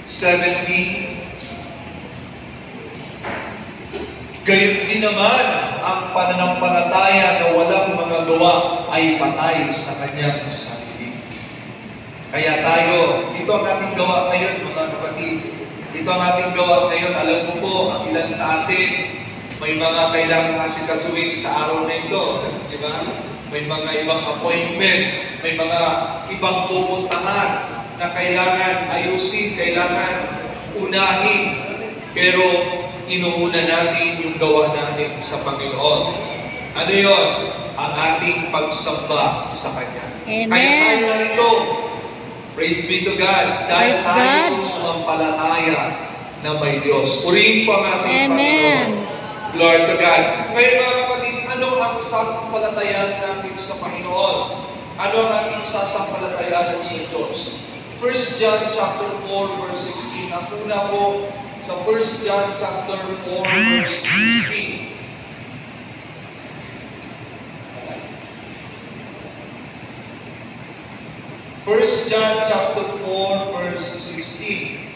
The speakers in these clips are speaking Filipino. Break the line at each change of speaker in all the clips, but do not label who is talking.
17. Gayon din naman ang pananampalataya na walang mga gawa ay patay sa kanyang sarili. Kaya tayo, ito ang ating gawa ngayon mga kapatid. Ito ang ating gawa ngayon. Alam ko po, ang ilan sa atin, may mga kailangang asikasuhin sa araw na ito. Di ba? May mga ibang appointments, may mga ibang pupuntahan na kailangan ayusin, kailangan unahin. Pero inuuna natin yung gawa natin sa Panginoon. Ano yun? Ang ating pagsamba sa Kanya.
Amen.
Kaya tayo narito. Praise be to God. Dahil
Praise
tayo
God.
sumampalataya na may Diyos. Purihin po ang ating
Amen.
Panginoon. Glory to God. Ngayon mga kapatid, ano ang sasampalatayanan natin sa Panginoon? Ano ang ating sasampalatayanan sa Diyos? 1 John chapter 4 verse 16. Ang una po sa 1 John chapter 4 verse 16. First John chapter 4 verse 16.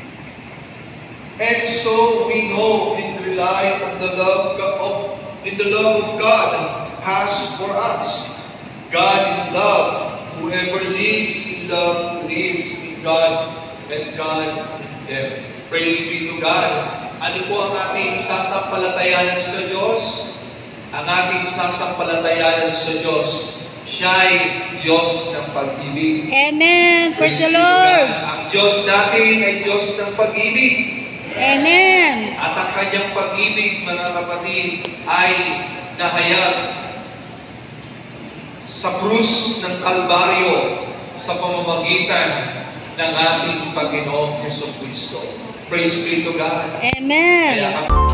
And so we know and rely on the love of God has for us. God is love. Whoever lives in love lives in God and God in them. Praise be to God. Ano po ang ating sasampalatayanan sa Diyos? Ang ating sasampalatayanan sa Diyos, siya'y Diyos ng pag-ibig.
Amen. Praise the
be to
Lord.
God. Ang Diyos natin ay Diyos ng pag-ibig.
Amen.
At ang kanyang pag-ibig, mga kapatid, ay nahayag sa krus ng Kalbaryo sa pamamagitan ng ating Panginoong Jesucristo. Praise be to God.
Amen.
Kaya